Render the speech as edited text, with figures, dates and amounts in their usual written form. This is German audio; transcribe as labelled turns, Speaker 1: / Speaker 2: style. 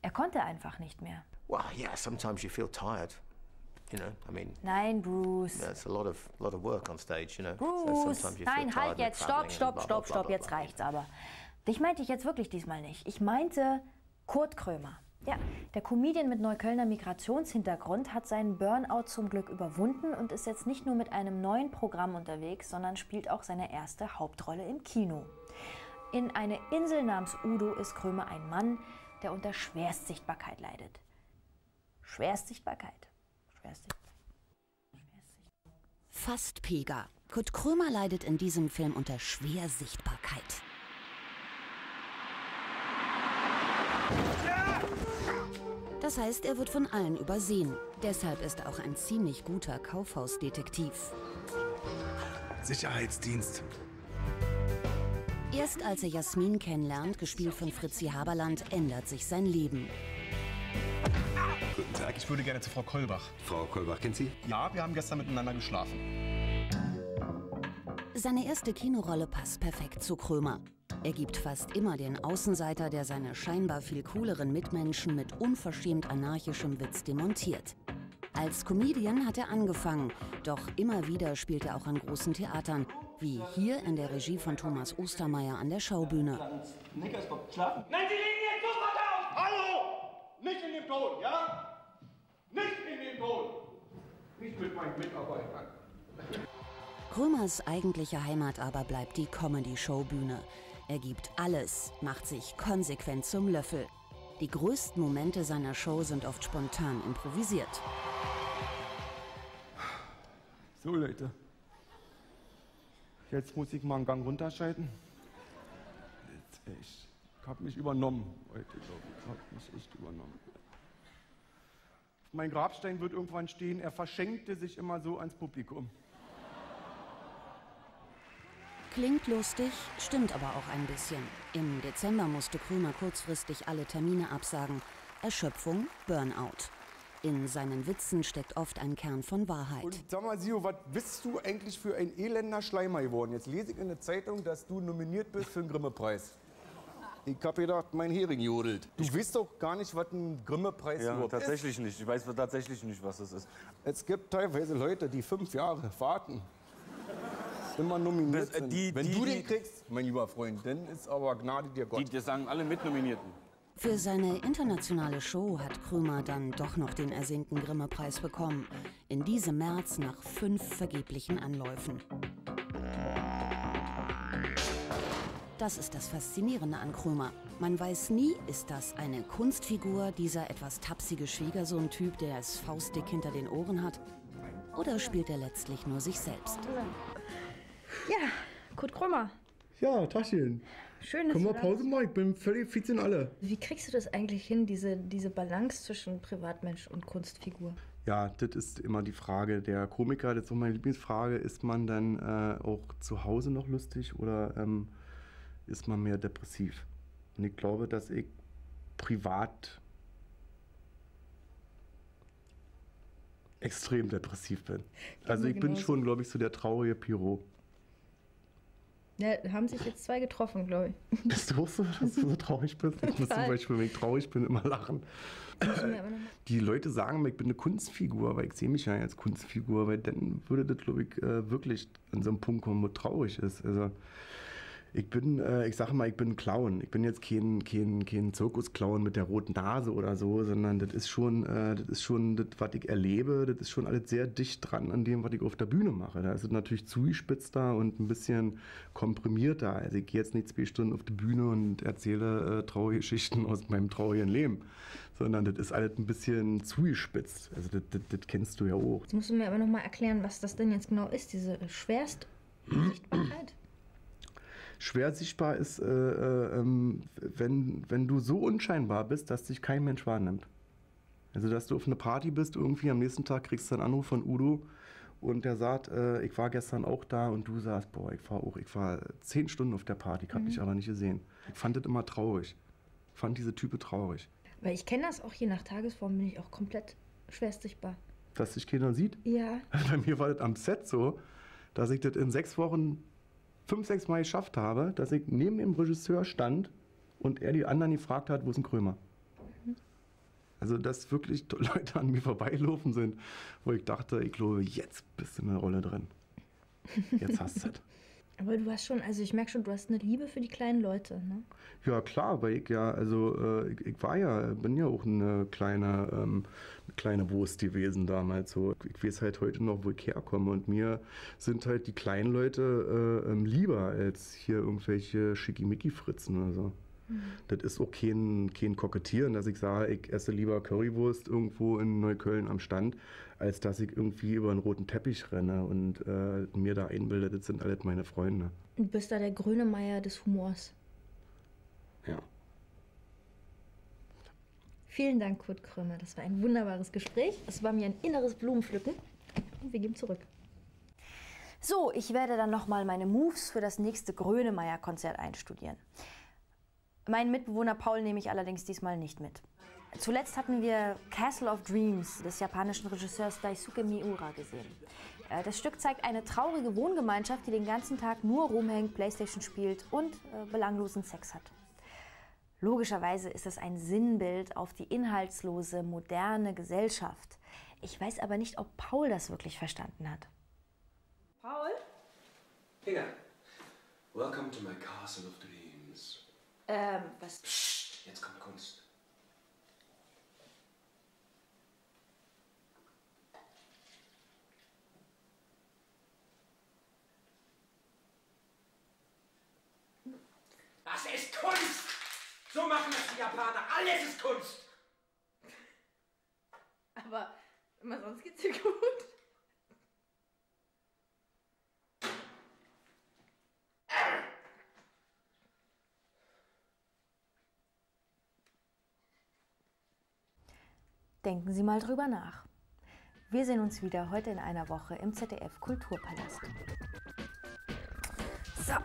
Speaker 1: Er konnte einfach nicht mehr.
Speaker 2: Well, yeah, sometimes you feel tired. You know, I mean.
Speaker 1: Nein, Bruce.
Speaker 2: It's a lot of work on stage, you know.
Speaker 1: Bruce,
Speaker 2: So
Speaker 1: nein, halt jetzt, stopp, jetzt reicht's aber. Dich meinte ich jetzt wirklich diesmal nicht. Ich meinte Kurt Krömer. Ja, der Comedian mit Neuköllner Migrationshintergrund hat seinen Burnout zum Glück überwunden und ist jetzt nicht nur mit einem neuen Programm unterwegs, sondern spielt auch seine erste Hauptrolle im Kino. In Eine Insel namens Udo ist Krömer ein Mann, der unter Schwerstsichtbarkeit leidet. Schwerstsichtbarkeit.
Speaker 3: Fast Pega. Kurt Krömer leidet in diesem Film unter Schwersichtbarkeit. Das heißt, er wird von allen übersehen. Deshalb ist er auch ein ziemlich guter Kaufhausdetektiv.
Speaker 4: Sicherheitsdienst.
Speaker 3: Erst als er Jasmin kennenlernt, gespielt von Fritzi Haberland, ändert sich sein Leben.
Speaker 4: Guten Tag, ich würde gerne zu Frau Kolbach.
Speaker 5: Frau Kolbach, kennt Sie?
Speaker 4: Ja, wir haben gestern miteinander geschlafen.
Speaker 3: Seine erste Kinorolle passt perfekt zu Krömer. Er gibt fast immer den Außenseiter, der seine scheinbar viel cooleren Mitmenschen mit unverschämt anarchischem Witz demontiert. Als Comedian hat er angefangen, doch immer wieder spielt er auch an großen Theatern, wie hier in der Regie von Thomas Ostermeier an der Schaubühne.
Speaker 6: Nein, Sie legen jetzt sofort auf! Hallo! Nicht in dem Ton, ja? Nicht in dem Ton! Nicht mit meinen Mitarbeitern.
Speaker 3: Krömers eigentliche Heimat aber bleibt die Comedy-Show-Bühne. Er gibt alles, macht sich konsequent zum Löffel. Die größten Momente seiner Show sind oft spontan improvisiert.
Speaker 7: So Leute, jetzt muss ich mal einen Gang runterschalten. Ich habe mich übernommen heute, glaube ich. Ich habe mich echt übernommen. Auf meinem Grabstein wird irgendwann stehen, er verschenkte sich immer so ans Publikum.
Speaker 3: Klingt lustig, stimmt aber auch ein bisschen. Im Dezember musste Krömer kurzfristig alle Termine absagen. Erschöpfung, Burnout. In seinen Witzen steckt oft ein Kern von Wahrheit.
Speaker 7: Und sag mal, Sio, was bist du eigentlich für ein elender Schleimer geworden? Jetzt lese ich in der Zeitung, dass du nominiert bist für den Grimme-Preis. Ich hab gedacht, mein Hering jodelt. Du weißt doch gar nicht, was ein Grimme-Preis überhaupt ist.
Speaker 8: Tatsächlich nicht. Ich weiß tatsächlich nicht, was das ist.
Speaker 7: Es gibt teilweise Leute, die 5 Jahre warten. Immer nominiert sind. Wenn du den kriegst, mein lieber Freund, dann ist aber Gnade dir Gott.
Speaker 8: Die sagen alle Mitnominierten.
Speaker 3: Für seine internationale Show hat Krömer dann doch noch den ersehnten Grimme-Preis bekommen. In diesem März nach 5 vergeblichen Anläufen. Das ist das Faszinierende an Krömer. Man weiß nie, ist das eine Kunstfigur, dieser etwas tapsige Schwiegersohn-Typ, der es faustdick hinter den Ohren hat? Oder spielt er letztlich nur sich selbst?
Speaker 1: Ja, Kurt Krömer.
Speaker 7: Ja, Taschen.
Speaker 1: Schön, dass
Speaker 7: Komm
Speaker 1: du
Speaker 7: mal
Speaker 1: da
Speaker 7: Pause
Speaker 1: bist.
Speaker 7: machen, ich bin völlig fit in alle.
Speaker 1: Wie kriegst du das eigentlich hin, diese Balance zwischen Privatmensch und Kunstfigur?
Speaker 7: Ja, das ist immer die Frage der Komiker. Das ist auch meine Lieblingsfrage. Ist man dann auch zu Hause noch lustig oder ist man mehr depressiv? Und ich glaube, dass ich privat extrem depressiv bin. Also ich bin schon, glaube ich, so der traurige Pyro.
Speaker 1: Ja, haben sich jetzt 2 getroffen, glaube ich.
Speaker 7: Bist du auch so, dass du so traurig bist? Ich muss zum Beispiel, wenn ich traurig bin, immer lachen. Die Leute sagen mir, ich bin eine Kunstfigur, aber ich sehe mich ja als Kunstfigur, weil dann würde das, glaube ich, wirklich an so einem Punkt kommen, wo traurig ist. Also ich bin, ich sage mal, ich bin ein Clown. Ich bin jetzt kein Zirkusclown mit der roten Nase oder so, sondern das ist schon das, was ich erlebe, das ist schon alles sehr dicht dran an dem, was ich auf der Bühne mache. Da ist es natürlich zugespitzter und ein bisschen komprimierter. Also ich gehe jetzt nicht 2 Stunden auf die Bühne und erzähle traurige Geschichten aus meinem traurigen Leben, sondern das ist alles ein bisschen zugespitzt. Also das kennst du ja auch.
Speaker 1: Jetzt musst du mir aber noch mal erklären, was das denn jetzt genau ist, diese Schwerstsichtbarkeit.
Speaker 7: Schwer sichtbar ist, wenn du so unscheinbar bist, dass dich kein Mensch wahrnimmt. Also, dass du auf eine Party bist, irgendwie am nächsten Tag kriegst du einen Anruf von Udo und der sagt, ich war gestern auch da und du sagst, boah, ich war 10 Stunden auf der Party, ich hab dich aber nicht gesehen. Ich fand das immer traurig. Ich fand diese Typen traurig.
Speaker 1: Weil ich kenne das auch, je nach Tagesform bin ich auch komplett schwerstsichtbar.
Speaker 7: Dass dich keiner sieht?
Speaker 1: Ja.
Speaker 7: Bei mir war das am Set so, dass ich das in 6 Wochen 5, 6 Mal geschafft habe, dass ich neben dem Regisseur stand und er die anderen gefragt hat, wo ist ein Krömer? Also, dass wirklich Leute an mir vorbeilaufen sind, wo ich dachte, ich glaube, jetzt bist du in der Rolle drin. Jetzt hast du es.
Speaker 1: Aber du hast schon, also ich merke schon, du hast eine Liebe für die kleinen Leute, ne?
Speaker 7: Ja, klar, weil ich ja, also ich bin ja auch eine kleine Wurst gewesen damals. So. Ich weiß halt heute noch, wo ich herkomme. Und mir sind halt die kleinen Leute lieber als hier irgendwelche Schickimicki-Fritzen oder so. Das ist auch kein Kokettieren, dass ich sage, ich esse lieber Currywurst irgendwo in Neukölln am Stand, als dass ich irgendwie über einen roten Teppich renne und mir da einbilde, das sind alles meine Freunde.
Speaker 1: Du bist da der Grönemeyer des Humors.
Speaker 7: Ja.
Speaker 1: Vielen Dank, Kurt Krömer. Das war ein wunderbares Gespräch. Es war mir ein inneres Blumenpflücken. Und wir geben zurück. So, ich werde dann nochmal meine Moves für das nächste Grönemeyer-Konzert einstudieren. Meinen Mitbewohner Paul nehme ich allerdings diesmal nicht mit. Zuletzt hatten wir Castle of Dreams des japanischen Regisseurs Daisuke Miura gesehen. Das Stück zeigt eine traurige Wohngemeinschaft, die den ganzen Tag nur rumhängt, Playstation spielt und belanglosen Sex hat. Logischerweise ist es ein Sinnbild auf die inhaltslose, moderne Gesellschaft. Ich weiß aber nicht, ob Paul das wirklich verstanden hat. Paul?
Speaker 5: Inga, welcome to my Castle of Dreams.
Speaker 1: Was?
Speaker 5: Psst, jetzt kommt Kunst. Das ist Kunst! So machen das die Japaner. Alles ist Kunst!
Speaker 1: Aber immer sonst geht's dir gut. Denken Sie mal drüber nach. Wir sehen uns wieder heute in einer Woche im ZDF Kulturpalast. So.